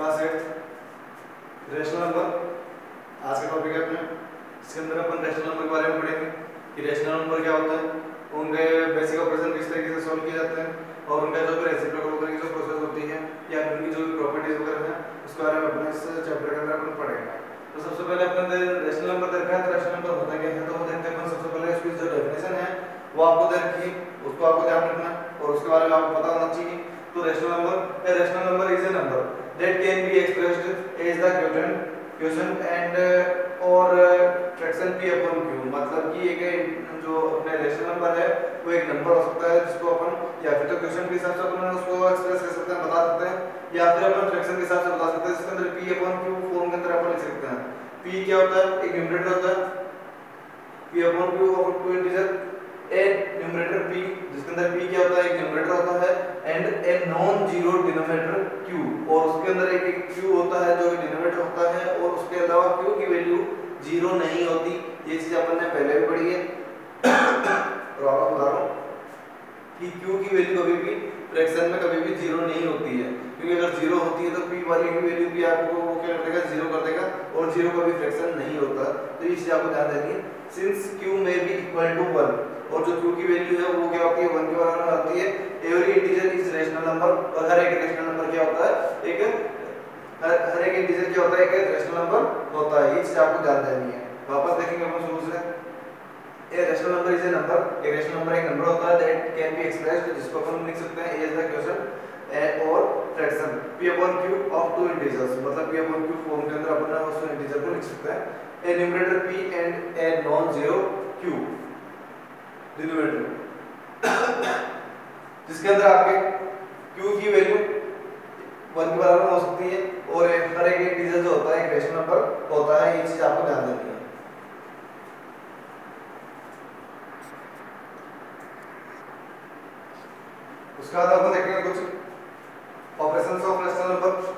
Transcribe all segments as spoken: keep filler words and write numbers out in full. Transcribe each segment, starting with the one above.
Class eight rational number आज का topic है अपने। इसके अंदर अपन रेशनल नंबर के बारे में पढ़ेंगे कि रेशनल नंबर क्या होता है, उनके बेसिक ऑपरेशन किस तरीके से सॉल्व किए जाते हैं और उनका जो रेसिप्रोकल वगैरह की जो प्रोसेस होती है या उनकी जो प्रॉपर्टीज वगैरह हैं उसके बारे में अपने इस चैप्टर के अंदर अपन पढ़ेंगे। तो सबसे पहले अपने रेशनल नंबर देखा है। तो रेशनल नंबर होता क्या है, तो वो देखते हैं अपन सबसे पहले उसकी जो डेफिनेशन है वो आपको दे रखी है, उसको आपको ध्यान रखना है और उसके बारे में आपको पता होना चाहिए। तो rational number a rational number is a number that can be expressed as the quotient quotient and और फ्रैक्शन p अपॉन q। मतलब कि एक जो अपने रेशनल नंबर है वो एक नंबर हो सकता है जिसको अपन या फिर तो क्वोटिएंट के हिसाब से अपन उसको एक्सप्रेस कर सकते हैं, बता सकते हैं, या फिर अपन फ्रैक्शन के हिसाब से बता सकते हैं जिसके अंदर p अपॉन q फॉर्म के अंदर अपन लिख सकते हैं। p क्या होता है, एक न्यूमरेटर होता है p upon q of two integer a numerator p जिसके अंदर p क्या होता है, एक न्यूमरेटर होता है and a non zero denominator q, और उसके अंदर एक एक q होता है जो डिनोमिनेटर होता है और उसके अलावा q की वैल्यू जीरो नहीं होती। ये चीज अपन ने पहले भी पढ़ी है और आपको बता रहा हूं कि q की वैल्यू कभी भी फ्रैक्शन में कभी भी जीरो नहीं होती है, क्योंकि अगर जीरो होती है तो p वाली की वैल्यू भी आपको वो क्या कर देगा, जीरो कर देगा, और जीरो कभी फ्रैक्शन नहीं होता। तो ये चीज आपको ध्यान देनी है। Since q may be equal to one, और जो q की वैल्यू है वो क्या होती है, वन के बराबर होती है। Every integer is rational number, और हर एक रेशनल नंबर क्या होता है, एक हर हर एक इंटीजर क्या होता है, एक रेशनल नंबर होता है। ये चीज आपको ध्यान देनी है। वापस देखेंगे अपन शुरू से। A rational number is a number, एक रेशनल नंबर एक नंबर होता है दैट कैन बी एक्सप्रेस्ड, जिसको अपन लिख सकते हैं एज द क्वोटिएंट और fraction p upon q of two integers. मतलब p अपॉन q फॉर्म के अंदर अपन उस इंटीजर को लिख सकते हैं a numerator p and a non zero q denominator जिसके अंदर आपके q की वैल्यू वन के बराबर हो सकती है और हर एक इंटीजर जो होता है एक रेशनल नंबर होता है। ये चीज आपको ध्यान देनी है। उसके बाद अपन देखेंगे कुछ operations of rational number.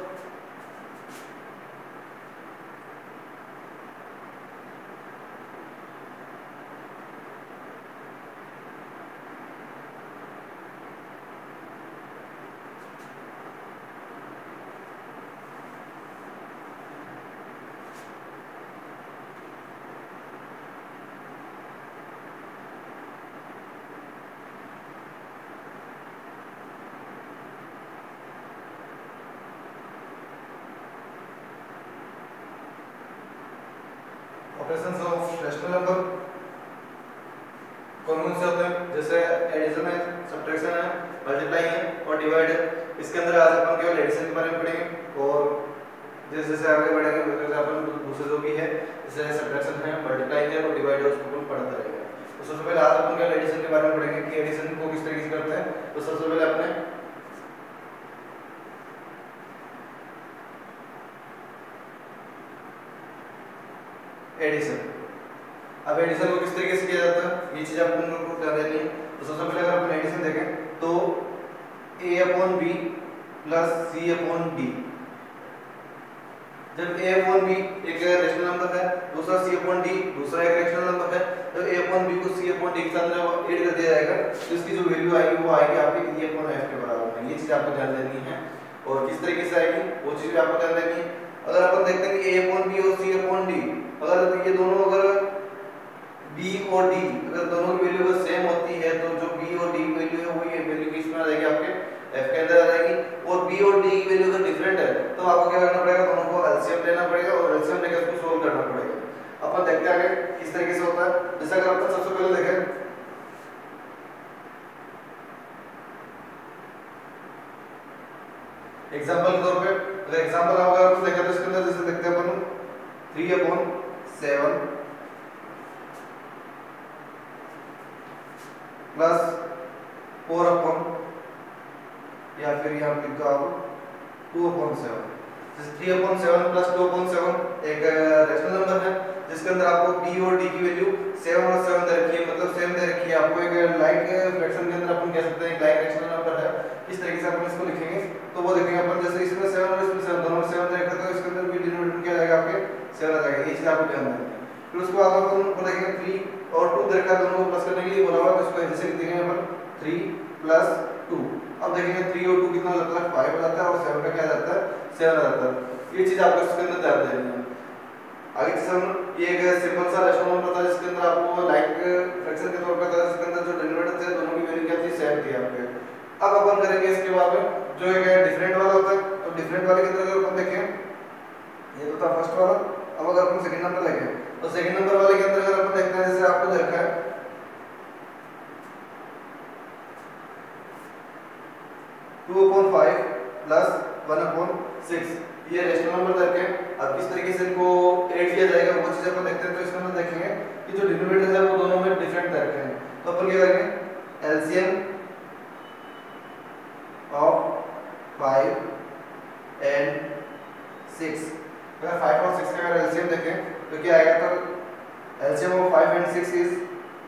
Operations of rational number कौन कौन से होते हैं, जैसे एडिशन है, सब्ट्रैक्शन है, मल्टीप्लाई है और डिवाइड है। इसके अंदर आज अपन केवल एडिशन के बारे में पढ़ेंगे और जैसे जैसे आगे बढ़ेंगे वैसे अपन दूसरे जो भी है जैसे सब्ट्रैक्शन है, मल्टीप्लाई है और डिवाइड है उसको अपन पढ़ते रहेंगे। तो सबसे पहले आज अपन केवल एडिशन के बारे में पढ़ेंगे कि एडिशन को किस तरीके से करते हैं। तो सबसे पहले अपने एडिशन, अब एडिशन को किस तरीके से किया जाता है ये चीज अपन लोगों को ध्यान देनी है। तो सबसे पहले अगर अपन एडिशन देखें तो a upon b plus c upon d, जब a अपॉन b एक रेशनल नंबर है, दूसरा c अपॉन d दूसरा एक रेशनल नंबर है, तो a अपॉन b को c अपॉन d के साथ जब ऐड कर दिया जाएगा तो इसकी जो वैल्यू आएगी वो आएगी आपकी e अपॉन f के बराबर में। ये चीज आपको ध्यान देनी है और किस तरीके से आएगी वो चीज भी आपको ध्यान देनी है। अगर अपन देखते हैं कि a अपॉन b और c अपॉन d, अगर ये दोनों अगर b और d अगर दोनों की वैल्यू अगर सेम होती है तो जो b और d की वैल्यू है वो ये वैल्यू किसमें आ जाएगी, आपके f के अंदर आ जाएगी। और b और d की वैल्यू अगर डिफरेंट है तो आपको क्या करना पड़ेगा, दोनों को एलसीएम लेना पड़ेगा और एलसीएम लेकर उसको सॉल्व करना पड़ेगा। अपन देखते हैं आगे किस तरीके से होता है। जैसे अगर अपन सबसे पहले देखें एग्जांपल के तौर पे, अगर एग्जांपल अगर अपन देखें तो इसके अंदर जैसे देखते हैं अपन three upon seven plus four upon या फिर यहाँ लिख दो आप टू अपॉन सेवन। जैसे three upon seven plus two upon seven एक रेशनल नंबर है जिसके अंदर आपको b और d की वैल्यू सेवन और सेवन दे रखी है, मतलब सेम दे रखी है। आपको एक लाइक फ्रैक्शन के अंदर अपन कह सकते हैं लाइक रेशनल नंबर है। इस तरीके से अपन इसको लिखेंगे तो वो देखेंगे अपन जैसे इसमें सेवन और इसमें सेवन दोनों में सेवन दे रखा है तो इसके अंदर भी डिनोमिनेटर क्या आ जाएगा, आपके सेवन आ जाएगा। ये चीज आपको ध्यान रखना है। फिर उसके बाद अपन को देखेंगे थ्री और टू दे रखा है, दोनों को प्लस करने के लिए बोला हुआ है तो इसको ऐसे लिख देंगे अपन थ्री प्लस टू। अब देखेंगे थ्री और टू कितना हो जाता है, फाइव हो जाता है, और सेवन का क्या जाता है, सेवन आ जाता है। ये चीज आपको इसके अंदर ध्यान देनी है। आगे चीज हम ये एक सिंपल सा रेशनल नंबर था जिसके अंदर आपको लाइक फ्रैक्शन के तौर पर था, जिसके अंदर जो डिनोमिनेटर थे दोनों की वैल्यू क्या थी, सेम थी आपके। अब अपन करेंगे इसके बाद में जो एक डिफरेंट वाला होता है, तो डिफरेंट वाले के अंदर अगर अपन देखें ये तो था फर्स्ट वाला, अब अगर अपन सेकंड नंबर लेंगे तो सेकंड नंबर वाले के अंदर अगर अपन देखते हैं जैसे आपको देखा है two upon five plus one upon six, ये रेशनल नंबर करके अब किस तरीके से इनको ऐड किया जाएगा वो चीज अपन देखते हैं। तो इसके अंदर देखेंगे कि जो डिनोमिनेटर है वो दोनों में डिफरेंट रखे हैं, तो अपन क्या करेंगे LCM of five and six, अगर फाइव और सिक्स का अगर एलसीएम देखें तो क्या आएगा, तो LCM of five and six is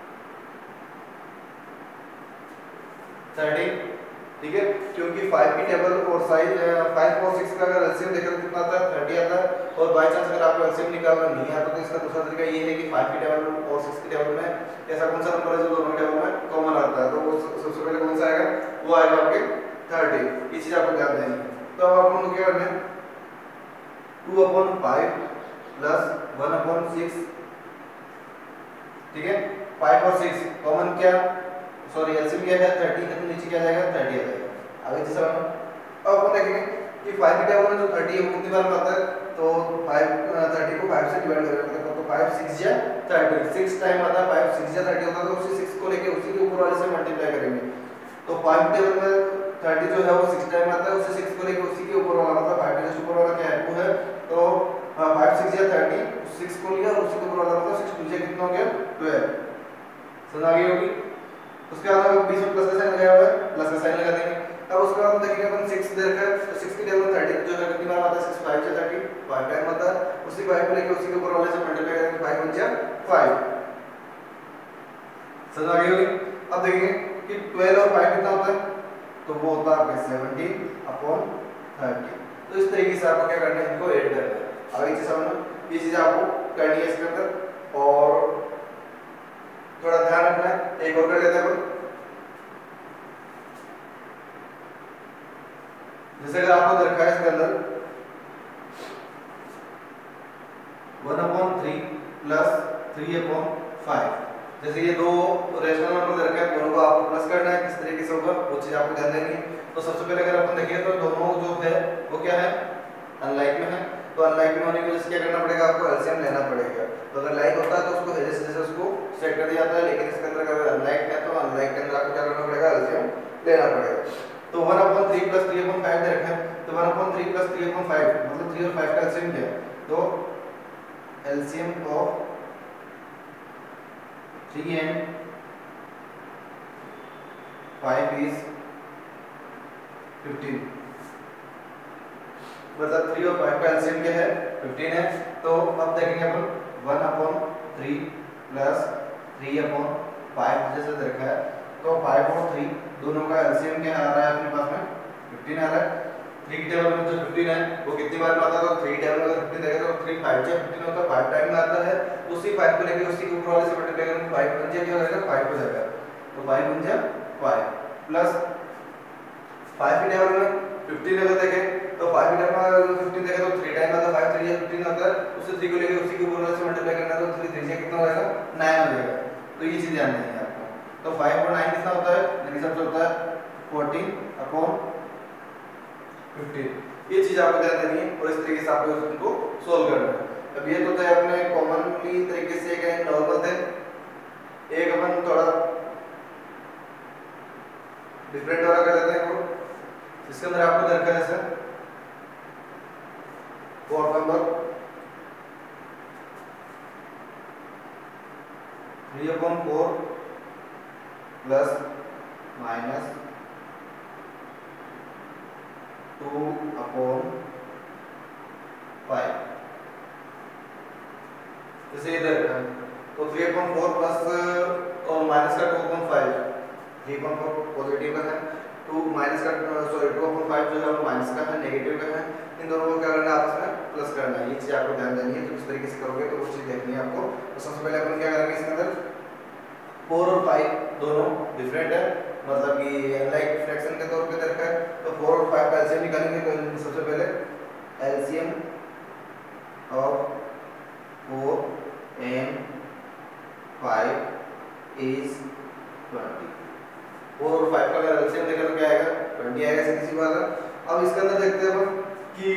thirteen, ठीक है, क्योंकि फाइव की टेबल और साइज फाइव और सिक्स का अगर एलसीएम देखें तो कितना आता है, थर्टी आता है। और बाय चांस अगर आपको एलसीएम निकालना नहीं आता तो इसका दूसरा तरीका ये है कि फाइव की टेबल और सिक्स की टेबल में ऐसा कौन सा नंबर है जो दोनों टेबल में कॉमन आता है, तो वो सबसे पहले कौन सा आएगा, वो आएगा आपके थर्टी। ये चीज आपको ध्यान देनी है। तो अब अपन को क्या करना है, two upon five plus one upon six, ठीक है, फाइव और सिक्स कॉमन क्या, सॉरी एलसीएम क्या है थर्टी है, तो नीचे क्या जाएगा थर्टी आ जाएगा। आगे जैसे अब अपन देखेंगे कि फाइव की टेबल में जो थर्टी है वो कितनी बार में आता है, तो फाइव थर्टी को फाइव से डिवाइड करेंगे तो फाइव सिक्स या थर्टी, सिक्स टाइम आता है, फाइव सिक्स या थर्टी होता है, तो उसी सिक्स को लेके उसी के ऊपर वाले से मल्टीप्लाई करेंगे। तो फाइव टेबल में थर्टी जो है वो सिक्स टाइम आता है, उसी सिक्स को लेके उसी के ऊपर वाला मतलब फाइव के ऊपर वाला क्या है टू है, तो फाइव सिक्स या थर्टी, सिक्स को लिया और उसी के ऊपर वाला मतलब सिक्स टू से कितना हो गया ट्वेल्व, समझ आ गई होगी। उसके बाद हम बीच में प्लस का साइन लगाया हुआ है, प्लस का साइन लगा देंगे। अब उसके बाद हम देखेंगे अपन सिक्स दे रखा है, तो सिक्स की टेबल में थर्टी जो है कितनी बार आता है, सिक्स फाइव से थर्टी, फाइव टाइम आता है, उसी फाइव को लेके उसी के ऊपर वाले से मल्टीप्लाई करेंगे, फाइव वन जा फाइव, समझ आ गई होगी। अब देखेंगे कि ट्वेल्व और फाइव कितना होता है, तो वो होता है आपका सेवनटीन अपॉन थर्टी। तो इस तरीके से आपको क्या करना है, इनको ऐड करना है। आगे चीज समझना, ये चीज आपको करनी है इसके अंदर, और थोड़ा ध्यान रखना है। एक और कर लेते हैं, जैसे अगर आपको दरखा है इसके अंदर one upon three plus three upon five, जैसे ये दो रेशनल नंबर दरखा है, दोनों को आपको प्लस करना है, किस तरीके से होगा वो चीज आपको ध्यान देनी है। तो सबसे पहले अगर अपन देखें तो दोनों जो है वो क्या है, अनलाइक में है, तो अनलाइक में होने की वजह से क्या करना पड़ेगा, आपको एलसीएम लेना पड़ेगा। तो अगर लाइक होता है तो उसको जैसे जैसे उसको सेट कर दिया जाता है, लेकिन इसके अंदर अगर अनलाइक है तो अनलाइक के अंदर आपको क्या करना पड़ेगा, एलसीएम लेना पड़ेगा। तो one upon three plus three upon five दे रखा है, तो one upon three plus three upon five मतलब थ्री और फाइव का एलसीएम क्या है, तो LCM of three and five is fifteen, मतलब थ्री और फाइव का एलसीएम क्या है फिफ्टीन है। तो अब देखेंगे अपन one upon three plus three upon five जैसे देखा है, तो फाइव और थ्री दोनों का एलसीएम क्या आ रहा है अपने पास में फिफ्टीन आ रहा है। थ्री की टेबल में जो फिफ्टीन है वो कितनी बार में आता है, तो थ्री टेबल में अगर फिफ्टीन देखें तो थ्री फाइव से फिफ्टीन होता है, फाइव टाइम में आता है, उसी फाइव को लेके उसी के ऊपर वाले से मल्टीप्लाई करेंगे, फाइव वन जा क्या हो जाएगा फाइव हो जाएगा, तो फाइव वन जा फाइव प्लस फाइव की टेबल में फिफ्टीन अगर देखें तो फाइव की टेबल में अगर फिफ्टीन देखें तो थ्री टाइम आता है, फाइव थ्री या फिफ्टीन आता है, उसे थ्री को लेके उसी के ऊपर वाले से मल्टीप्लाई करना है, तो थ्री थ्री से कितना हो जाएगा नाइन हो जाएगा। तो ये चीज ध्यान देनी है आपको। तो फाइव और नाइन कितना होता है, मेरे हिसाब से होता है फोर्टीन अपॉन फिफ्टीन, ये चीज आपको ध्यान देनी है और इस तरीके से आपको इसको सोल्व करना है। अब ये तो थे अपने कॉमनली तरीके से एक नॉर्मल थे, एक अपन थोड़ा डिफरेंट वाला कर लेते हैं, इसके अंदर आपको दरकार है sir fourth number three upon four plus minus two upon five, जैसे इधर है तो थ्री अपॉन फोर प्लस और माइनस का two upon five, three upon four positive का है, टू माइनस का सॉरी टू अपॉन फाइव जो है वो माइनस का है, नेगेटिव का है, इन दोनों को क्या करना है आपस में प्लस करना है। ये चीज आपको ध्यान देनी है, तो इस तरीके से करोगे तो वो चीज देखनी है आपको। तो सबसे पहले अपन क्या करेंगे इसके अंदर फोर और फाइव दोनों डिफरेंट है, मतलब कि अनलाइक फ्रैक्शन के तौर पे दे रखा है। तो फोर और फाइव का एलसीएम निकालेंगे, तो सबसे पहले LCM of four and five is twenty. Four और फाइव का अगर एलसीएम देखें तो क्या आएगा, ट्वेंटी आएगा, सीधी सी बात है। अब इसके अंदर देखते हैं अपन कि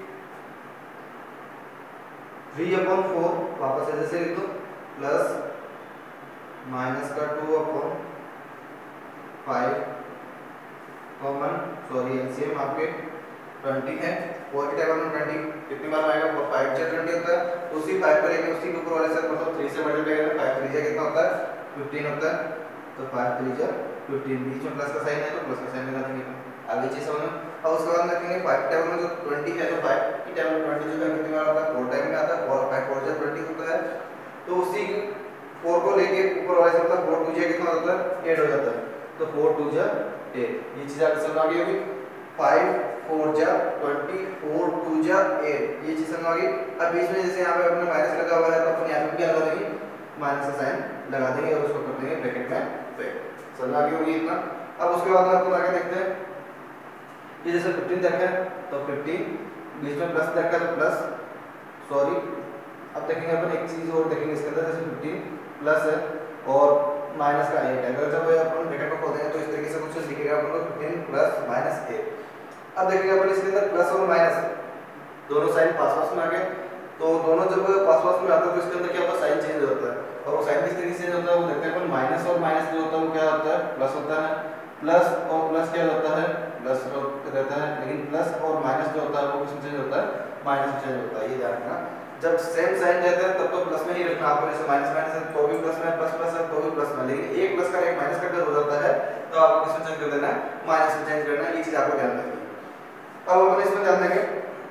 थ्री अपॉन फोर वापस ऐसे लिख दो, प्लस माइनस का two upon five common, sorry LCM आपके ट्वेंटी है। फोर की टाइम में ट्वेंटी कितनी बार आएगा, फाइव से ट्वेंटी होता है, तो उसी फाइव पर लेके उसी के ऊपर वाले से मतलब थ्री से मल्टीप्लाई करेंगे, फाइव थ्री जा कितना होता है, फिफ्टीन होता है, तो फाइव थ्री जा फिफ्टीन, बीच में प्लस का साइन है तो प्लस का साइन लगा देंगे, आगे चीज समझ में। और उसके बाद देखेंगे फाइव टाइम में जो ट्वेंटी है, तो फाइव की टाइम में ट्वेंटी जो है कितनी बार आता है, फोर टाइम में आता है, और फाइव फोर जा ट्वेंटी होता है, तो उसी फोर को लेके ऊपर वाले से मतलब फोर टू जा कितना होता है, एट हो जाता है, तो फोर टू जा एट, ये चीज आपको समझ आ गई होगी। फाइव फोर जा ट्वेंटी, फोर टू जा एट, ये चीज समझ आ गई। अब बीच में जैसे यहाँ पे अपने माइनस लगा हुआ है, तो अपन यहाँ पे क्या लगा देंगे, माइनस का साइन लगा देंगे और उसको कर देंगे ब्रैकेट में फिट, समझ आ गई होगी इतना। अब उसके बाद अपन आगे देखते हैं, ये जैसे फिफ्टीन रखा है तो फिफ्टीन, बीच में प्लस रखा है तो प्लस, सॉरी अब देखेंगे अपन एक चीज और देखेंगे इसके अंदर, जैसे फिफ्टीन प्लस है और माइनस का एट है, अगर जब अपन ब्रैकेट में खोल देंगे तो इस तरीके से कुछ दिखेगा अपन को, फिफ्टीन प्लस माइनस एट। अब देखेंगे अपन इसके अंदर प्लस और माइनस दोनों साइन पास पास में आ गए, तो दोनों जब पास पास में आते हैं तो इसके अंदर क्या होता है, साइन चेंज होता है, और वो साइन किस तरीके से चेंज होता है वो देखते हैं अपन। माइनस और माइनस जो होता है वो क्या होता है, प्लस होता है, प्लस और प्लस क्या होता है, प्लस रहता है, लेकिन प्लस और माइनस जो होता है वो किसमें चेंज होता है, माइनस में चेंज होता है, ये ध्यान रखना। जब सेम साइन रहता है तब तो प्लस में ही रखना आपको, जैसे माइनस माइनस है तो भी प्लस में, प्लस प्लस है तो भी प्लस में, लेकिन एक प्लस का एक माइनस का अगर हो जाता है तो आपको किसमें चेंज कर देना है, माइनस में चेंज करना है, ये चीज आपको ध्यान रखनी है। अब अपन इसमें ध्यान देंगे,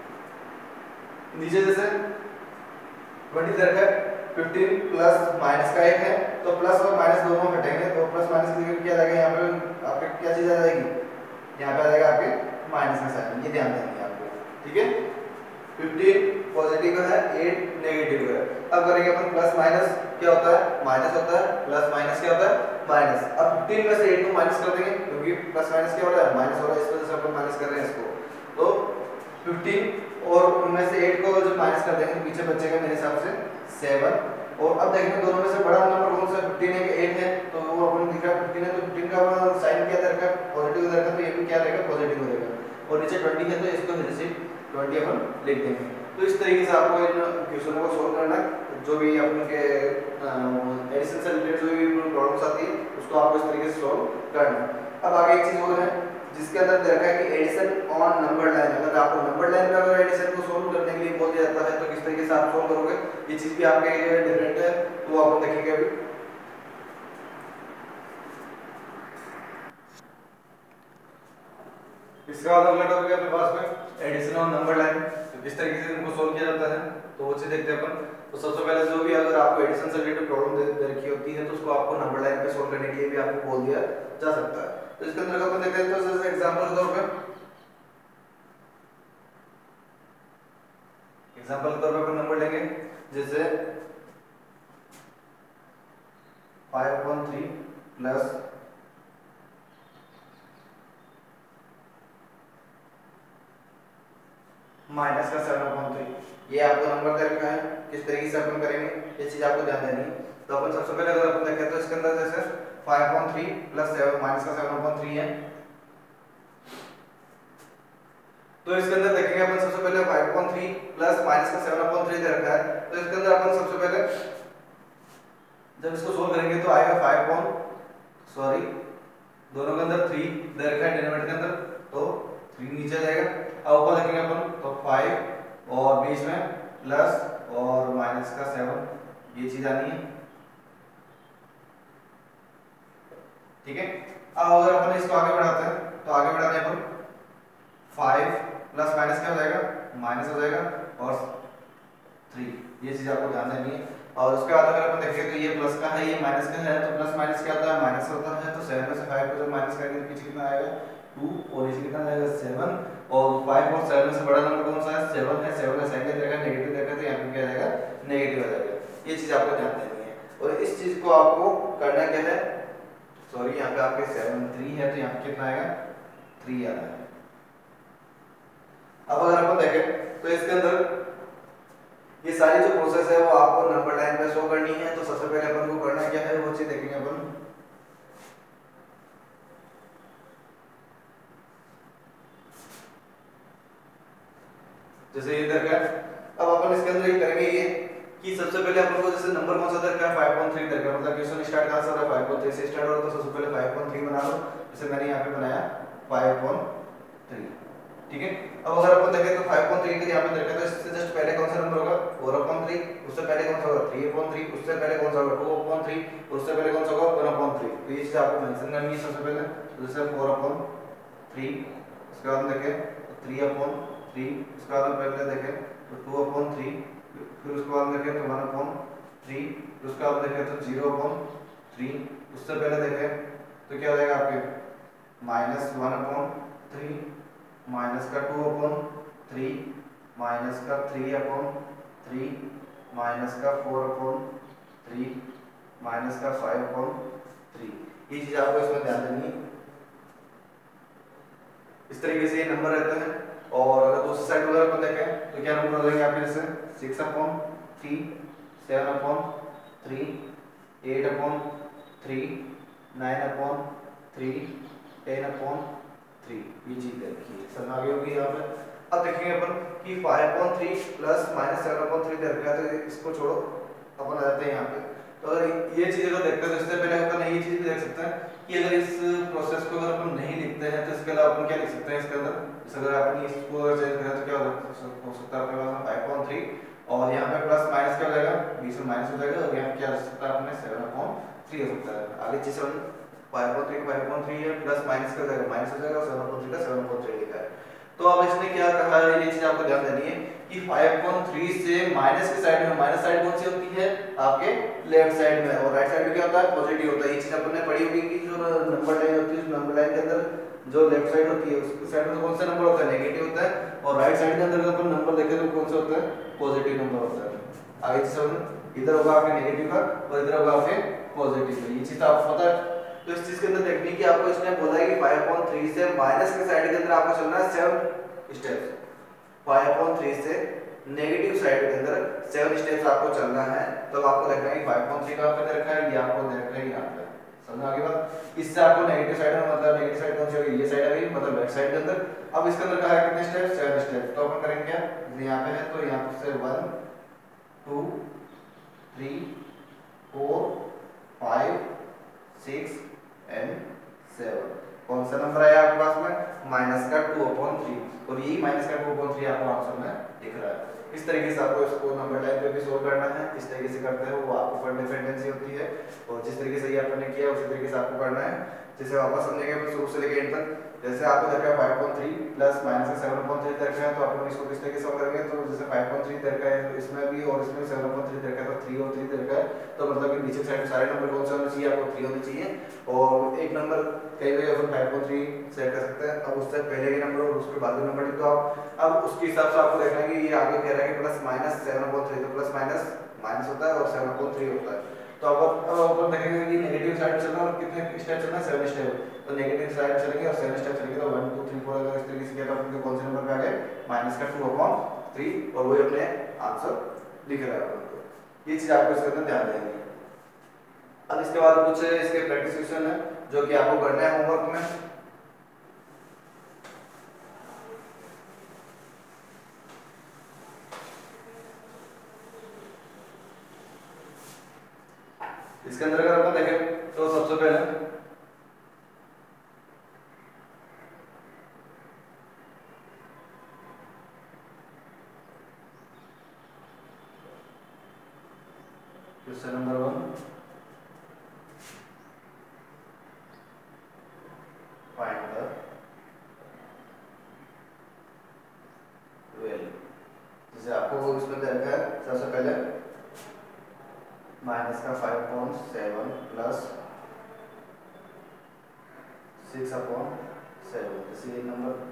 नीचे जैसे ट्वेंटी दे रखा है, फिफ्टीन प्लस माइनस का एक है, तो प्लस और माइनस दोनों हटेंगे, तो प्लस माइनस की जगह क्या आ जाएगा, यहाँ पे आपके क्या चीज आ जाएगी, यहाँ पे आ जाएगा आपके माइनस का साइन, ये ध्यान देंगे आपको, ठीक है। फिफ्टीन पॉजिटिव है, एट नेगेटिव है। अब करेंगे अपन प्लस माइनस क्या होता है, माइनस होता है, प्लस माइनस क्या होता है, माइनस। अब फिफ्टीन में से एट को माइनस कर देंगे क्योंकि प्लस माइनस क्या हो रहा है, माइनस हो रहा है, इस वजह से अपन माइनस कर रहे हैं इसको, तो फिफ्टीन और उनमें से एट को जब माइनस कर देंगे तो पीछे बचेगा मेरे हिसाब से सेवन। और अब देखेंगे दोनों में से बड़ा नंबर कौन सा, फिफ्टीन है कि एट है, तो वो अपन दिखा फिफ्टीन है तो फिफ्टीन का साइन क्या रहेगा, पॉजिटिव रहेगा, तो ये भी क्या रहेगा, पॉजिटिव रहेगा, और नीचे ट्वेंटी है तो इसको जैसे ट्वेंटी अपन लिख देंगे। तो इस तरीके से आपको इन क्वेश्चनों को सोल्व करना है, जो भी आपके एडिशन से रिलेटेड जो भी प्रॉब्लम्स आती है उसको आपको इस तरीके से सोल्व करना है। अब आगे एक चीज और है जिसके अंदर देखा है कि एडिशन ऑन नंबर लाइन, अगर आपको नंबर लाइन में अगर एडिशन को सोल्व करने के लिए बोल दिया जाता है तो किस तरीके से आप सोल्व करोगे, ये चीज भी आपके लिए डिफरेंट है, तो आप देखेंगे अभी। इसके बाद अगला टॉपिक है अपने पास में एडिशन ऑन नंबर लाइन, किस तरीके से इनको सोल्व किया जाता है, तो वो चीज देखते हैं अपन। तो सबसे पहले जो भी अगर आपको एडिशन से रिलेटेड प्रॉब्लम दे रखी होती है तो उसको आपको नंबर लाइन पे सोल्व करने के लिए भी आपको बोल दिया जा सकता है। तो इसके अंदर अपन देखते हैं, तो जैसे एग्जांपल के तौर पे एग्जांपल के तौर पे अपन नंबर लेंगे, जैसे five upon three plus minus का सेवन अपॉन थ्री, ये आपको नंबर दे रखा है, किस तरीके से अपन करेंगे ये चीज आपको ध्यान देनी है। तो अपन सबसे पहले अगर अपन देखें तो इसके अंदर जैसे five upon three plus seven minus का सेवन अपॉन थ्री है, तो इसके अंदर देखेंगे अपन सबसे पहले five upon three plus minus का सेवन अपॉन थ्री दे रखा है, तो इसके अंदर अपन सबसे पहले जब इसको सोल्व करेंगे तो आएगा फाइव अपॉन सॉरी दोनों के अंदर थ्री दे रखा है डिनोमिनेटर के अंदर, तो थ्री नीचे जाएगा। अब ऊपर देखेंगे अपन तो फाइव और बीच में प्लस और माइनस का सेवन, ये चीज आनी है, ठीक है। अब अगर अपन इसको आगे बढ़ाते हैं तो आगे बढ़ाते हैं अपन फाइव प्लस माइनस क्या हो जाएगा, माइनस हो जाएगा, और थ्री, ये चीज आपको ध्यान देनी है। और उसके बाद अगर अपन देखें तो ये प्लस का है, ये माइनस का है, तो प्लस माइनस क्या होता है, माइनस होता है, तो सेवन में से फाइव को जब माइनस करेंगे तो पीछे कितना आएगा, टू, और नीचे कितना आएगा, सेवन, और फाइव और सेवन में से बड़ा नंबर कौन सा है, सेवन है, सेवन का साइन क्या देगा, नेगेटिव देगा, तो यहाँ पे क्या आएगा, नेगेटिव आ जाएगा, ये चीज आपको ध्यान देनी है। और इस चीज को आपको करना क्या है, सॉरी यहाँ पे आपके सेवन थ्री है तो यहाँ पे कितना आएगा थ्री आना है। अब अगर अपन देखें तो इसके अंदर ये सारी जो प्रोसेस है वो आपको नंबर लाइन पे शो करनी है। तो सबसे पहले अपन को करना क्या है वो चीज देखेंगे अपन। जैसे ये दरका है, अब अपन इसके अंदर ये करेंगे ये कि सबसे पहले अपन को जैसे नंबर कौन सा दरका है फाइव पॉइंट थ्री दरका, मतलब क्वेश्चन स्टार्ट कहां से हो रहा है फाइव पॉइंट थ्री से स्टार्ट हो रहा है। तो सबसे पहले फाइव पॉइंट थ्री बना लो, जैसे मैंने यहाँ पे बनाया फाइव पॉइंट थ्री, ठीक है। अब अगर अपन देखें तो फाइव पॉइंट थ्री के यहाँ पे देखा तो इससे जस्ट पहले कौन सा नंबर होगा फोर अपॉन थ्री, उससे पहले कौन सा होगा थ्री अपॉन थ्री, उससे पहले कौन सा होगा टू अपॉन थ्री, उससे पहले कौन सा होगा वन अपॉन थ्री। तो ये चीज आपको मेंशन करनी है सबसे पहले। तो जैसे फोर अपॉन थ्री, उसके बाद देखें तो थ्री अपॉन थ्री, उसके बाद पहले देखें तो टू अपॉन थ्री, फिर उसके बाद देखें तो वन अपॉन थ्री, फिर उसके बाद देखें तो जीरो अपॉन थ्री, उससे पहले देखें तो क्या हो जाएगा आपके minus one upon three, minus का टू अपॉन थ्री, माइनस का थ्री अपॉन थ्री, माइनस का फोर अपॉन थ्री, माइनस का फाइव अपॉन थ्री। ये चीज आपको इसमें ध्यान देनी है। इस तरीके से ये नंबर रहते हैं। और अगर दूसरी साइड वगैरह अपन देखें तो क्या नंबर हो जाएंगे आपके जैसे six upon three, seven upon three, eight upon three, nine upon three, ten upon three. ये चीज देखिए समझ आ गई होगी यहाँ पे। अब देखेंगे अपन कि five upon three plus minus seven upon three दे रखा है, तो इसको छोड़ो अपन आ जाते हैं यहाँ पे। तो अगर ये चीज अगर देखते हैं तो इससे पहले अपन ये चीज भी देख सकते हैं कि अगर इस प्रोसेस को अगर अपन नहीं लिखते हैं तो इसके अलावा अपन क्या लिख सकते हैं इसके अंदर। जैसे अगर अपन इसको चेंज करें तो क्या हो सकता है अपने पास फाइव अपॉन थ्री और यहाँ पे प्लस माइनस क्या हो जाएगा बीस में माइनस हो जाएगा, और यहाँ पे क्या हो सकता है अपने सेवन अपॉन थ्री हो सकता है। आगे चीज seven five upon three five upon three है, प्लस माइनस का हो जाएगा माइनस हो जाएगा, और सेवन अपॉन थ्री का सेवन अपॉन थ्री लिखा है। तो अब इसने क्या कहा है ये चीज आपको ध्यान देनी है कि फाइव अपॉन थ्री से माइनस की साइड में, माइनस साइड कौन सी होती है आपके लेफ्ट साइड में, और राइट साइड में क्या होता है पॉजिटिव होता है। ये चीज अपन ने पढ़ी होगी कि जो नंबर लाइन होती है उस नंबर लाइन के अंदर जो लेफ्ट साइड होती है उसकी साइड में तो कौन सा नंबर होता है नेगेटिव होता है, और राइट साइड के अंदर अपन नंबर देखें तो कौन सा होता है पॉजिटिव नंबर होता है। आगे चीज इधर होगा आपके नेगेटिव का और इधर होगा आपके पॉजिटिव का। ये चीज आपको पता है। तो इस चीज के अंदर देखनी कि आपको इसने बोला है कि फाइव अपॉन थ्री से माइनस के साइड के अंदर आपको चलना है seven steps, five upon three से नेगेटिव साइड के अंदर सेवन स्टेप्स आपको चलना है। तो आपको देखना है कि फाइव अपॉन थ्री कहां पे रखा है, ये आपको देखना है यहां पे। समझ आ गई बात। इससे आपको नेगेटिव साइड में मतलब नेगेटिव साइड कौन सी होगी ये साइड आ गई मतलब लेफ्ट साइड के अंदर। अब इसके अंदर कहा है कितने स्टेप सेवन स्टेप। तो अपन करेंगे क्या यहां पे है तो यहां से one two three four five six and seven. कौन सा नंबर आया आपके पास में माइनस का टू अपॉन थ्री, और यही माइनस का टू अपॉन थ्री आपको आंसर में दिख रहा है। इस तरीके से आपको इसको नंबर लाइन पे भी सोल्व करना है। इस तरीके से करते हैं वो आपको पर डिपेंडेंसी होती है, और जिस तरीके से ये आपने किया उसी तरीके से आपको करना है। जैसे वापस समझेंगे शुरू से लेकर एंड तक। जैसे आपको देखा है five upon three plus minus का सेवन अपॉन थ्री देखा है, तो आप लोग इसको किस तरीके से सॉल्व करेंगे। तो जैसे फाइव अपॉन थ्री देखा है तो इसमें भी और इसमें सेवन अपॉन थ्री देखा है, तो थ्री और थ्री देखा है, तो मतलब कि नीचे साइड सारे नंबर कौन से होने चाहिए आपको थ्री होने चाहिए, और एक नंबर कई बार अपन फाइव अपॉन थ्री सेट कर सकते हैं। अब उससे पहले के नंबर और उसके बाद के नंबर लिख दो आप। अब उसके हिसाब से आपको देखना है कि ये आगे कह रहा है कि plus minus seven upon three, तो प्लस माइनस माइनस होता है और सेवन अपॉन थ्री होता है। तो अब अब अपन देखेंगे कि नेगेटिव साइड में चलना और कितने स्टेप चलना है सेवन स्टेप। तो नेगेटिव साइड में चलेंगे और सेवन स्टेप चलेंगे, तो वन टू थ्री फोर अगर इस तरीके से किया तो अपन कौन से नंबर पे आ गए माइनस का टू अपॉन थ्री, और वही अपने आंसर दिख रहा है अपन को। ये चीज आपको इसके अंदर ध्यान देंगे। अब इसके बाद कुछ इसके प्रैक्टिस क्वेश्चन है जो कि आपको करना है होमवर्क में। इसके अंदर अगर अपन देखें तो सबसे पहले question number one find the value. जैसे आपको इसमें देखा है सबसे पहले माइनस का five upon seven plus six upon seven, जैसे ये नंबर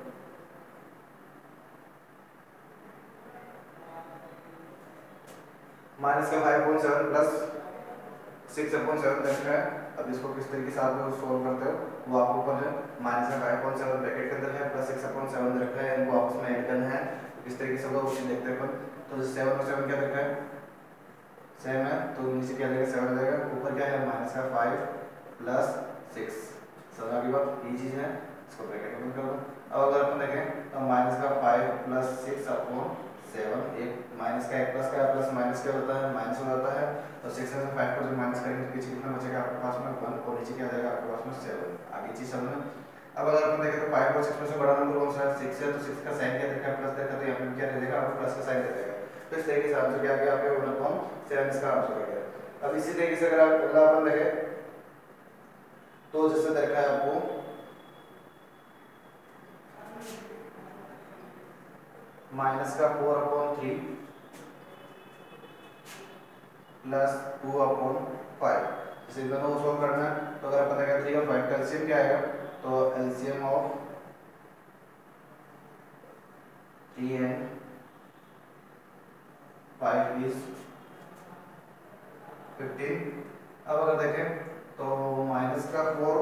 माइनस का five upon seven plus six upon seven दे रखा है। अब इसको किस तरीके से आप सोल्व करते हो वो आपको ऊपर है माइनस का फाइव पॉइंट सेवन ब्रैकेट के अंदर है प्लस सिक्स अपॉइंट सेवन दे रखा है, इनको आपस में ऐड करना है। किस तरीके से होगा वो चीज देखते हैं अपन। तो सेवन और सेवन क्या रखा है सेम है, तो नीचे क्या जाएगा सेवन आ जाएगा, ऊपर क्या है माइनस का फाइव प्लस सिक्स। समझ आ गई बात, ये चीज है, इसको ब्रैकेट में कर दो। अब अगर अपन देखें तो माइनस का five plus six upon seven, एक माइनस का एक प्लस का प्लस माइनस क्या होता है माइनस हो जाता है, तो सिक्स में से फाइव को जब माइनस करेंगे तो पीछे कितना बचेगा आपके पास में वन, और नीचे क्या जाएगा आपके पास में सेवन। आगे चीज समझ में। अब अगर अपन देखें तो फाइव और सिक्स में से बड़ा नंबर कौन सा है सिक्स है, तो सिक्स का साइन क्या देखा प्लस देखा, तो यहाँ पे क्या रहेगा आपको प्लस का साइन देगा। तो इस तरीके से आंसर क्या आ गया आपके वन अपॉन सेवन, इसका आंसर आ गया। अब इसी तरीके से अगर आप अगला अपन देखें तो जैसे देखा है आपको माइनस का four upon three plus two upon five, इसे दोनों को सोल्व करना है। तो अगर अपन देखें थ्री और फाइव का एलसीएम क्या आएगा, तो LCM of three and five is fifteen. अब अगर देखें तो माइनस का four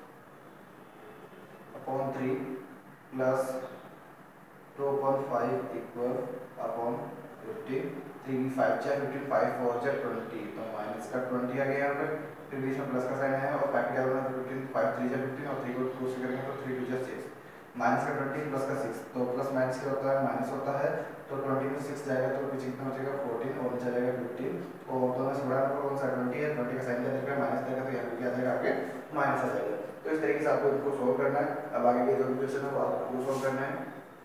upon three plus two upon five equal upon fifteen, three five चार फिफ्टीन, फाइव फोर चार ट्वेंटी, तो माइनस का ट्वेंटी आ गया यहाँ पे, फिर बीच में प्लस का साइन है और फैक्टर क्या होगा फिफ्टीन, फाइव थ्री जा फिफ्टीन और थ्री को टू से करेंगे तो थ्री टू जा सिक्स, माइनस का ट्वेंटी प्लस का सिक्स, तो प्लस माइनस क्या होता है माइनस होता है, तो ट्वेंटी में सिक्स जाएगा तो पीछे कितना बचेगा फोर्टीन और नीचे जाएगा फिफ्टीन, और दोनों से बड़ा नंबर कौन सा ट्वेंटी है, ट्वेंटी का साइन क्या देगा माइनस देगा, तो यहाँ पे क्या जाएगा आपके माइनस आ जाएगा। तो इस तरीके से आपको इनको सोल्व करना है। अब आगे के जो क्वेश्चन है वो आपको सोल्व करना है।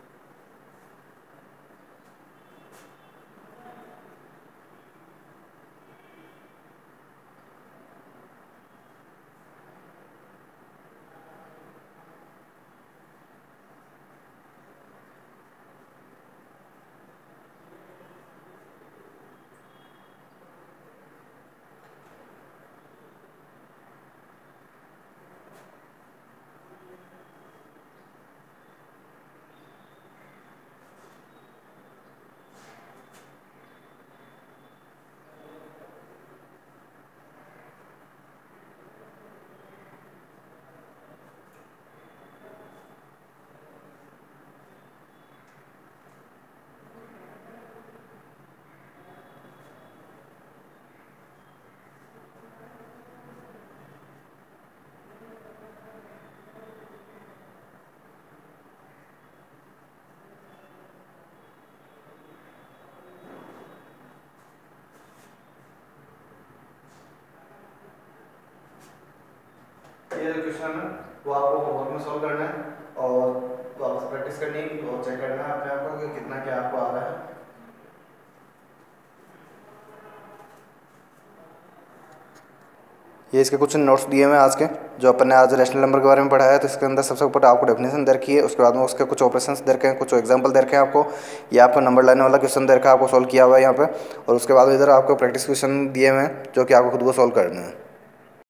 ये जो क्वेश्चन है वो आपको होमवर्क में सॉल्व करना है और वापस प्रैक्टिस करनी है और चेक करना है अपने आप को कि कितना क्या आपको आ रहा है। ये इसके कुछ नोट्स दिए हुए हैं आज के, जो अपन ने आज रैशनल नंबर के बारे में पढ़ा है। तो इसके अंदर सबसे ऊपर आपको डेफिनेशन दे रखी है, उसके बाद में उसके कुछ ऑपरेशंस दे रखे हैं, कुछ एग्जांपल दे रखे हैं आपको। ये आपको नंबर लाने वाला क्वेश्चन दे रखा है, आपको सॉल्व किया हुआ है यहाँ पे, और उसके बाद इधर आपको प्रैक्टिस क्वेश्चन दिए हुए हैं जो कि आपको खुद को सॉल्व करना है।